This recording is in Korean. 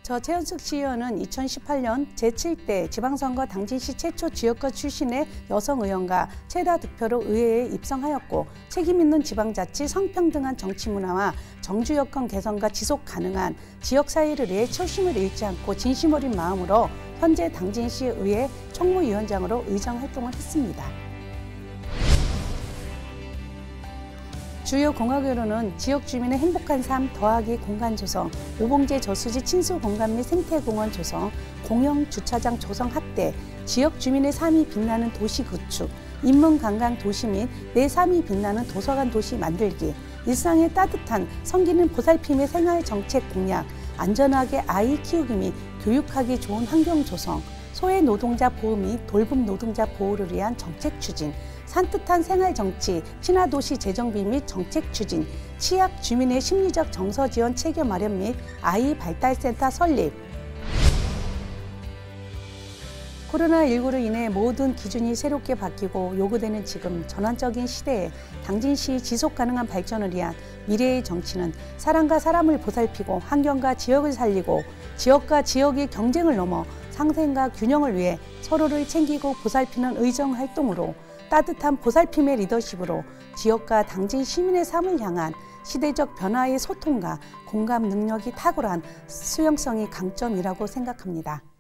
저 최현숙 시의원은 2018년 제7대 지방선거 당진시 최초 지역구 출신의 여성 의원과 최다 득표로 의회에 입성하였고 책임 있는 지방자치 성평등한 정치 문화와 정주 여건 개선과 지속 가능한 지역 사회를 위해 초심을 잃지 않고 진심 어린 마음으로 현재 당진시 의회 총무위원장으로 의정 활동을 했습니다. 주요 공약으로는 지역 주민의 행복한 삶 더하기 공간 조성, 오봉제 저수지 친수 공간 및 생태공원 조성, 공영 주차장 조성 확대, 지역 주민의 삶이 빛나는 도시 구축, 인문 관광 도시 및 내 삶이 빛나는 도서관 도시 만들기, 일상의 따뜻한 성기는 보살핌의 생활 정책 공약, 안전하게 아이 키우기 및 교육하기 좋은 환경 조성, 소외 노동자 보호 및 돌봄 노동자 보호를 위한 정책 추진, 산뜻한 생활정치, 친화도시 재정비 및 정책 추진, 취약 주민의 심리적 정서 지원 체계 마련 및 아이 발달센터 설립. 코로나19로 인해 모든 기준이 새롭게 바뀌고 요구되는 지금 전환적인 시대에 당진시 지속 가능한 발전을 위한 미래의 정치는 사람과 사람을 보살피고 환경과 지역을 살리고 지역과 지역의 경쟁을 넘어 상생과 균형을 위해 서로를 챙기고 보살피는 의정 활동으로 따뜻한 보살핌의 리더십으로 지역과 당진 시민의 삶을 향한 시대적 변화의 소통과 공감 능력이 탁월한 수용성이 강점이라고 생각합니다.